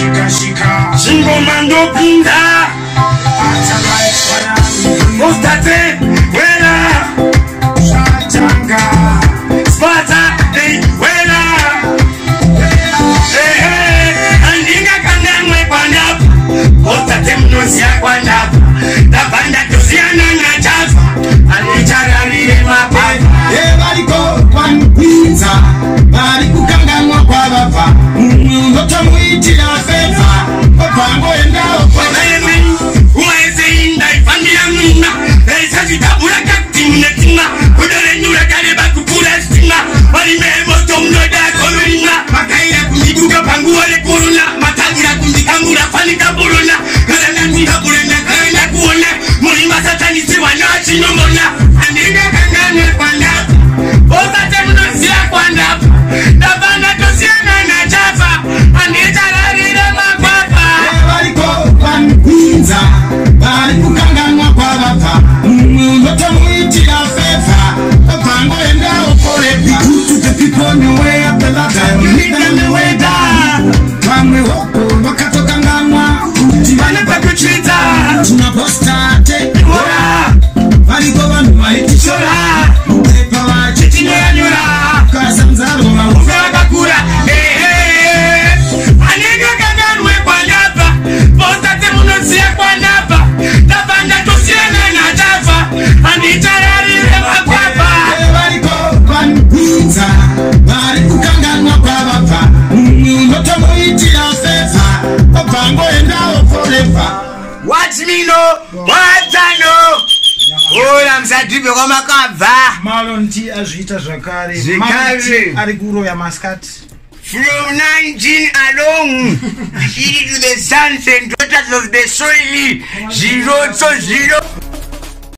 Chingomando pinda Ostate Wela Sparta Wela Andinga kandamwe kwandap Ostate mnosia kwandap Tabanda tusiana na jafa Alichararire mapa Bariko kwanpinza Bariku kangamwa kwa baba Nota muitira fefa Opango endao kwa Nemi Umaeze inda ifamia mina Esa jitabura kaktimne tina Kudere nyura kareba kupura stina Wali memo tomnoda kolorina Makaya kumikuka pangu wale kuruna Matagira kumikangura fanika buruna Karana kunga burena karana kuona Mulima satani siwa na chinomona Andinga kangane kwandap Osate mnosia kwandap Dabana tosiana na jafa Andita larire makwapa Bariko kwanpinza Bariku kangamwa kwa baba Nota muitira fefa Opango endao kore Piku to the people on your way up the ladder Lead them the way down Kwamwe woko wakatoka ngamwa Wana pakuchita Tunapostate Ora Bariko wanu waitisho Shora Upepa wache Chino ya nyura Kasa mzalo Ufewa kakura Aniga kanganwe kwa napa Postate munosia kwa napa Tabanda tosiana na jafa Anita yarire makwapa Bariko kwanpinza Bariku kangamwa kwa baba Nota muitira fefa Opango endao forever Wachimino Watano Ola msadibe kwa makava Marlon T azvita zvakare. Zvakare. Marlon T ari kuroya maskati. From 19 along to the sons and daughters of the soil 0 to 0